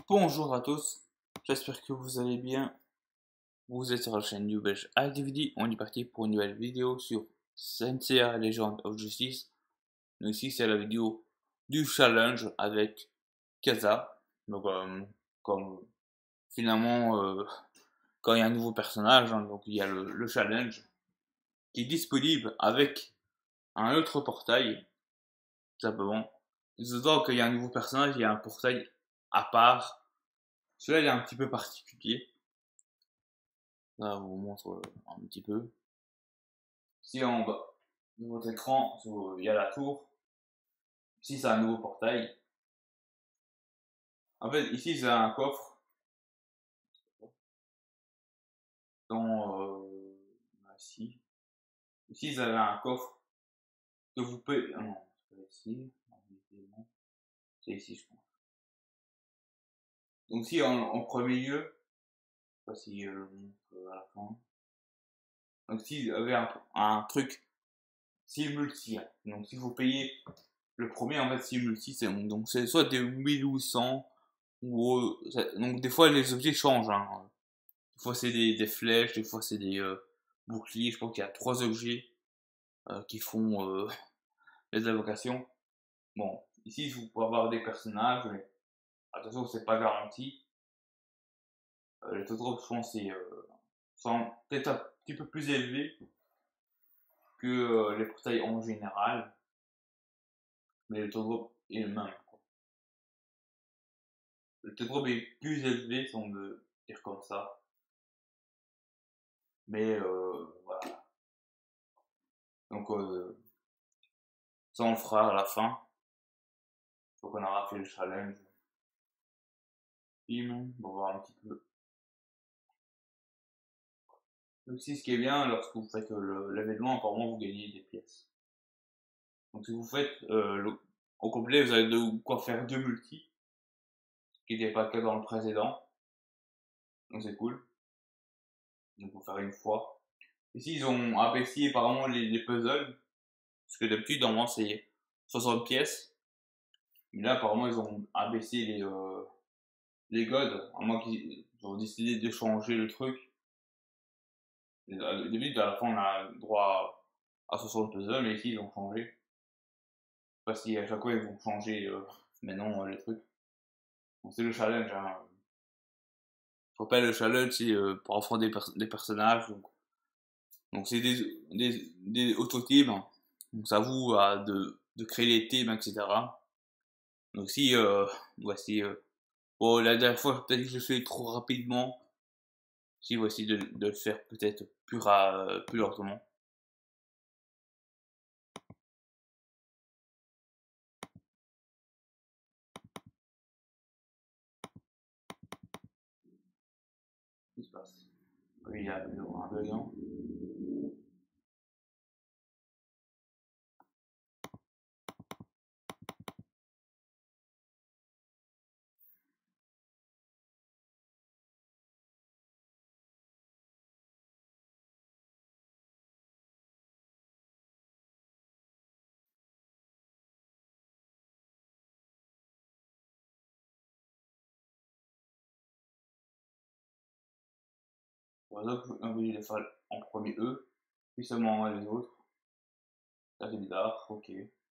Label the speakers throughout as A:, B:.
A: Bonjour à tous, j'espère que vous allez bien. Vous êtes sur la chaîne New Belge Activity. On est parti pour une nouvelle vidéo sur Saint-Seiya Legend of Justice. Donc ici c'est la vidéo du challenge avec Kaza. Donc comme finalement quand il y a un nouveau personnage, hein, donc il y a le challenge qui est disponible avec un autre portail, tout simplement. D'autant qu'il y a un nouveau personnage, il y a un portail à part. Celui-là il est un petit peu particulier. Là, je vous montre un petit peu. Ici en bas de votre écran, il y a la tour. Ici, c'est un nouveau portail. En fait, ici, c'est un coffre dont ici. Ici, vous avez un coffre que vous pouvez. Non, c'est pas ici. C'est ici, je pense. Donc, ici, en premier lieu, je sais pas si je le montre à la fin. Donc, ici, vous avez un truc simulti. Donc, si vous payez le premier, en fait, simulti, c'est soit des 1800 ou donc des fois les objets changent, hein. Des fois c'est des flèches, des fois c'est des boucliers. Je crois qu'il y a 3 objets qui font les invocations. Bon, ici vous pouvez avoir des personnages, mais attention, c'est pas garanti. Les autres options sont peut-être un petit peu plus élevés que les portails en général, mais le taux est le même, quoi. Le taux est plus élevé, si on veut dire comme ça, mais voilà. Donc ça on le fera à la fin. Faut qu'on aura fait le challenge. Bim, on va voir un petit peu. Donc si ce qui est bien, lorsque vous faites l'événement, apparemment vous gagnez des pièces. Donc si vous faites au complet, vous avez de quoi faire 2 multis, ce qui n'était pas le cas dans le précédent. Donc c'est cool. Donc vous faire une fois. Ici ils ont abaissé apparemment les puzzles, parce que d'habitude normalement c'est 60 pièces. Mais là apparemment ils ont abaissé les gods, à moins qu'ils ont décidé de changer le truc. D'habitude à la fin on a droit à 60 puzzles, mais ici ils ont changé. Je sais pas si à chaque fois ils vont changer maintenant les trucs. Donc c'est le challenge, hein. Je rappelle, le challenge c'est pour affronter des personnages. Donc c'est des auto-teams. Donc ça vous de créer les teams, etc. Donc si voici bon, la dernière fois peut-être que je le fais trop rapidement. Si voici de le faire peut-être plus lentement. Qu'est-ce qui se passe? Oui, il y a un bug, hein. Par exemple, on va les faire en premier eux, puis seulement les autres. Ça c'est bizarre, ok.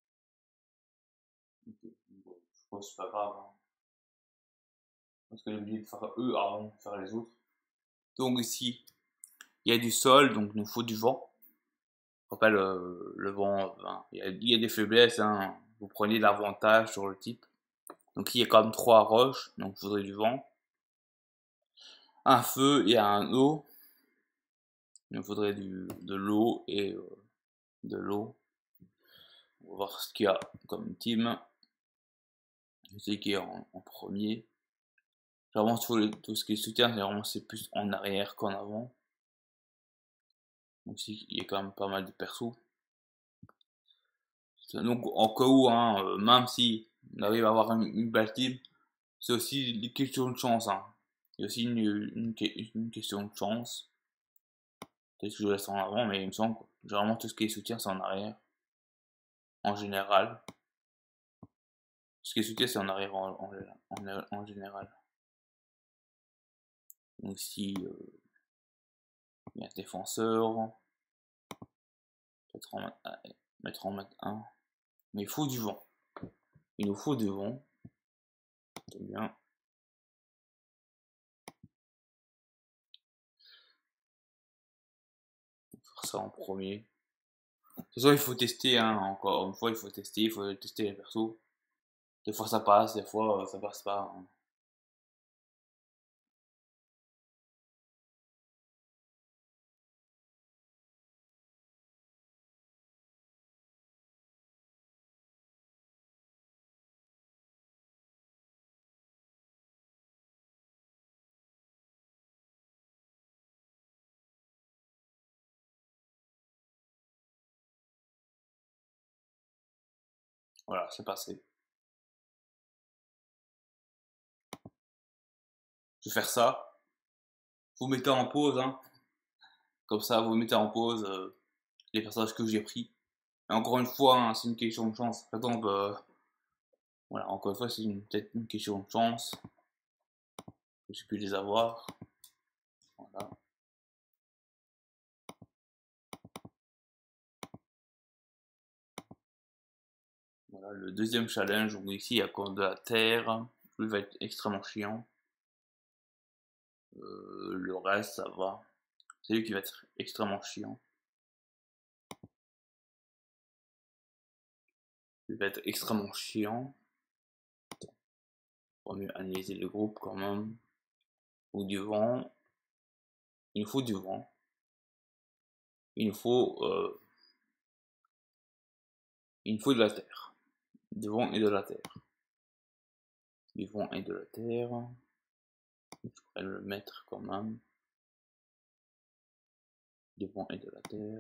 A: Bon, je pense que c'est pas grave, hein. Parce que j'ai oublié de faire eux avant de faire les autres. Donc ici, il y a du sol, donc il nous faut du vent. Je rappelle, le vent, hein, il y a des faiblesses, hein. Vous prenez l'avantage sur le type. Donc il y a quand même 3 roches, donc il faudrait du vent. Un feu et un eau. Il nous faudrait de l'eau et de l'eau. On va voir ce qu'il y a comme team. Je sais qui est en premier. Vraiment tout ce qui est soutien, c'est plus en arrière qu'en avant. Donc il y a quand même pas mal de persos. Donc en cas où, hein, même si on arrive à avoir une belle team, c'est aussi une question de chance, hein. Il y a aussi une question de chance. Peut-être que je laisse en avant, mais il me semble que généralement tout ce qui est soutien c'est en arrière. En général. Ce qui est soutien c'est en arrière en général. Donc ici, il y a un défenseur. Peut-être en mettre un. Mais il faut du vent. Il nous faut du vent. C'est bien. On va faire ça en premier. De toute façon, il faut tester, hein, encore une fois, il faut tester les persos. Des fois ça passe, des fois ça passe pas, hein. Voilà, c'est passé. Je vais faire ça. Vous mettez en pause, hein. Comme ça, vous mettez en pause les personnages que j'ai pris. Et encore une fois, hein, c'est une question de chance. Par exemple, voilà, encore une fois, c'est peut-être une question de chance que j'ai pu les avoir. Voilà. Voilà, le deuxième challenge, donc ici, il y a encore de la terre. Lui va être extrêmement chiant. Le reste, ça va. C'est lui qui va être extrêmement chiant. Il va être extrêmement chiant. On va mieux analyser le groupe quand même. Ou du vent. Il nous faut du vent. Il nous faut de la terre. Du vent et de la terre. Du vent et de la terre. Je pourrais le mettre quand même. Du vent et de la terre.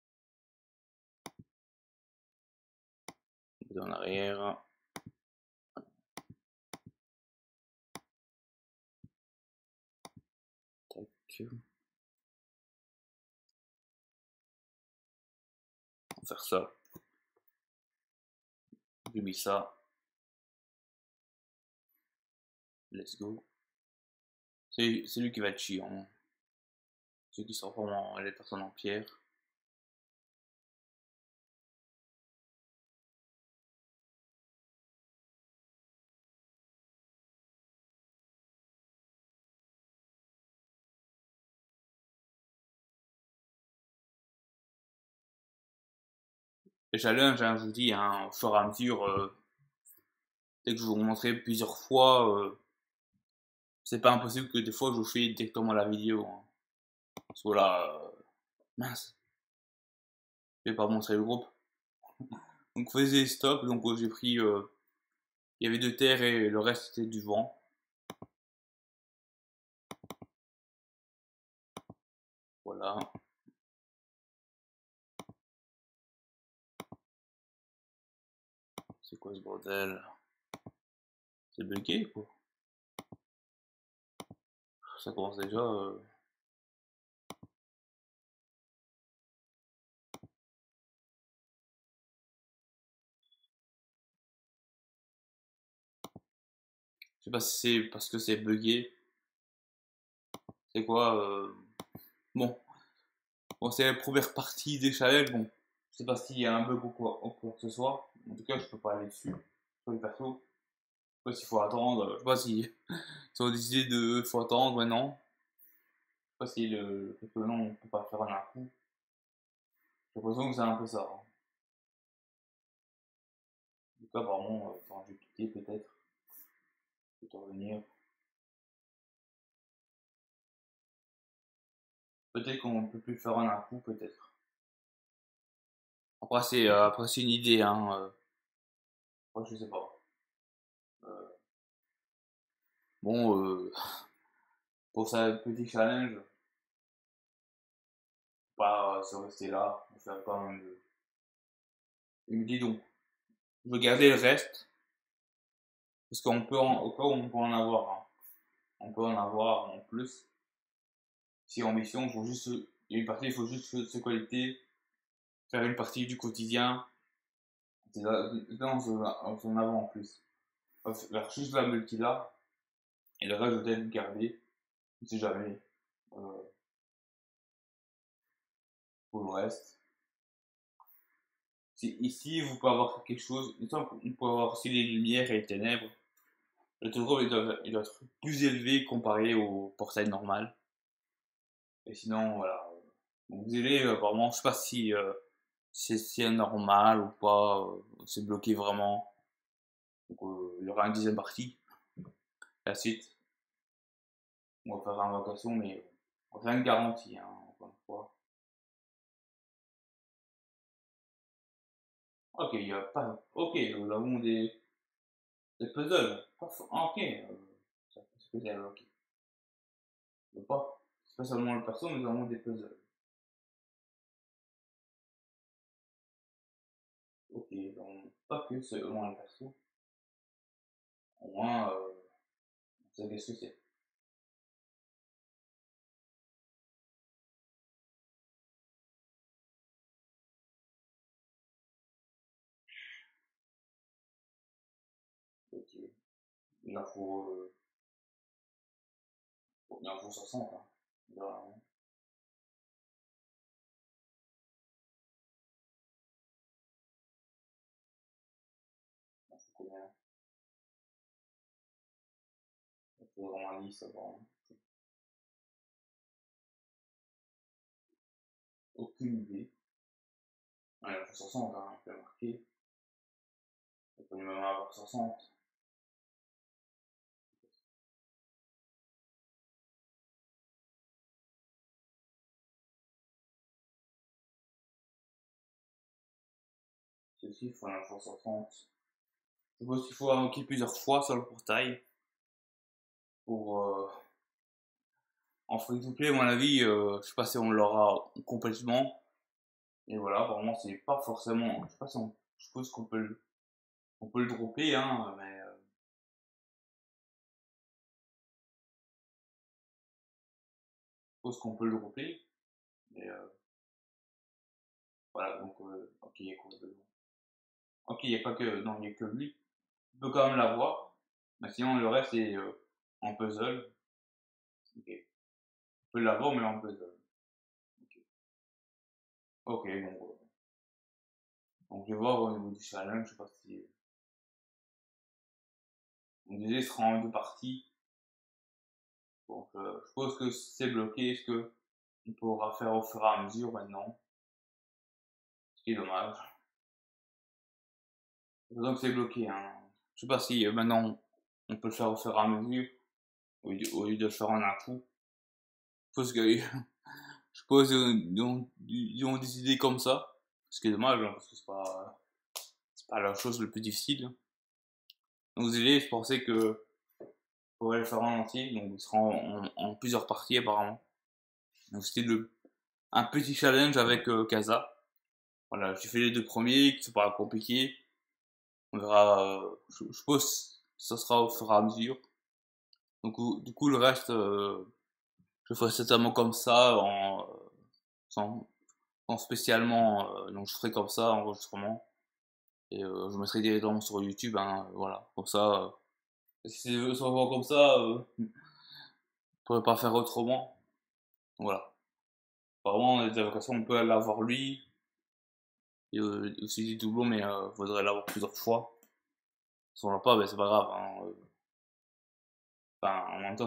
A: En arrière. Tac. On va faire ça. J'ai mis ça. Let's go. C'est lui qui va être chiant. Ceux qui sont vraiment les personnes en pierre. Les challenges, hein, je vous dis, hein, au fur et à mesure, dès que je vous montrerai plusieurs fois, c'est pas impossible que des fois je vous fais directement la vidéo, hein. Parce que là, mince, je vais pas montrer le groupe. Donc faisais stop, donc j'ai pris, il y avait de terre et le reste c'était du vent. Voilà. C'est quoi ce bordel? C'est bugué quoi. Ça commence déjà. Je sais pas si c'est parce que c'est bugué. C'est quoi bon. Bon, c'est la première partie des challenges. Bon, je sais pas s'il y a un bug ou quoi que ce soit. En tout cas, je peux pas aller dessus. Sur le perso. Je sais pas s'il faut attendre. Je sais pas si ils ont décidé de faut attendre maintenant. Je sais pas si parce que non, on peut pas faire en un coup. J'ai l'impression que c'est un peu ça, hein. En tout cas, apparemment, quand j'ai quitté peut-être. Peut revenir. Peut-être qu'on peut plus faire en un coup, peut-être. Après c'est une idée, hein. Après, je sais pas. Euh, bon, pour ça petit challenge, pas se rester là, on faire quand même. Il me dit donc, je veux garder le reste, parce qu'on peut au cas où on peut en avoir, hein. On peut en avoir en plus. Si en mission, il faut juste, il y a une partie, il faut juste se connecter, faire une partie du quotidien. Là, on s'en avant en plus. On va faire juste la multi là, et le reste, je vais peut-être garder. on sait jamais. Euh, pour le reste. Ici, vous pouvez avoir quelque chose, il me semble qu'on peut avoir aussi les lumières et les ténèbres. Le taux il doit être plus élevé comparé au portail normal. Et sinon, voilà. Donc, vous allez, apparemment, je sais pas si c'est normal ou pas, c'est bloqué vraiment. Donc, il y aura une deuxième partie, la suite. On va faire l'invocation, mais rien de garanti, hein, encore une fois. Ok, il y a pas. Ok, nous avons des puzzles. Ok, c'est puzzle, ok. Pas, c'est pas seulement le perso, mais nous avons des puzzles. Ok, donc pas que seulement le perso. Au moins, on sait qu'est-ce que c'est. Ok, il en faut, il en faut 60, hein. Vraiment. Il en faut combien? Il faut vraiment 10, ça va, hein. Aucune idée. Ouais, il en faut 60, hein, il faut marquer. Il faut même avoir 60. Ceci, il faut en avoir 60. Je suppose qu'il faut invoquer plusieurs fois sur le portail pour en free to play, à mon avis, je sais pas si on l'aura complètement. Et voilà, apparemment, c'est pas forcément. Je sais pas si on. Je suppose on peut le dropper, hein, mais je suppose qu'on peut le dropper. Et voilà, donc, ok, il y a quoi dedans? Ok, il n'y a pas que. Non, il n'y a que lui. On peut quand même l'avoir. Mais sinon, le reste, c'est en puzzle. Ok. On peut l'avoir, mais en puzzle. Ok, ok, donc je vais voir au niveau du challenge, je sais pas si. On disait, il sera en deux parties. Donc, je suppose que c'est bloqué. Est-ce que on pourra faire au fur et à mesure maintenant? Ce qui est dommage. Donc c'est bloqué, hein. Je sais pas si maintenant on peut le faire au fur et à mesure au lieu de le faire en un coup. Je suppose que je suppose ils ont décidé comme ça. Ce qui est dommage, hein, parce que c'est pas la chose le plus difficile. Donc vous allez, je pensais que on pourrait le faire en entier, donc il sera en plusieurs parties apparemment. Donc c'était un petit challenge avec Kaza. Voilà, j'ai fait les deux premiers, qui sont pas compliqués. On verra, je suppose que ça sera au fur et à mesure. Donc du coup le reste, je ferai certainement comme ça, sans, sans spécialement, donc je ferai comme ça, enregistrement. Et je mettrai directement sur YouTube, hein, voilà. Comme ça, si je se voit comme ça, je pourrais pas faire autrement. Voilà. Apparemment, les allocations, on peut l'avoir lui, et aussi des doublons, mais faudrait l'avoir plusieurs fois. Si on l'a pas, ben c'est pas grave, hein. Enfin, en même temps,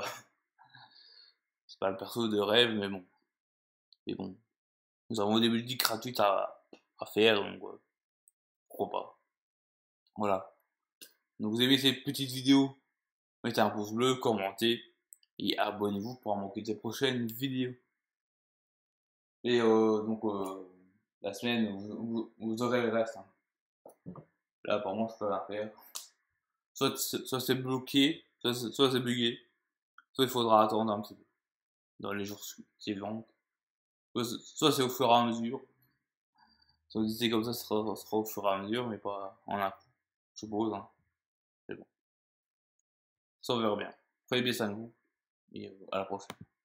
A: c'est pas le perso de rêve, mais bon. Et bon. Nous avons des musiques gratuites à faire, donc pourquoi pas. Voilà. Donc vous aimez cette petite vidéo, mettez un pouce bleu, commentez et abonnez-vous pour en manquer des prochaines vidéos. Et donc la semaine, vous aurez le reste, hein. Là apparemment je peux rien faire. Soit c'est bloqué, soit c'est bugué, soit il faudra attendre un petit peu dans les jours suivants. Soit c'est au fur et à mesure. Si vous dites comme ça sera au fur et à mesure, mais pas en un coup. Je suppose, hein. C'est bon. Ça on verra bien. Prenez bien soin de vous et à la prochaine.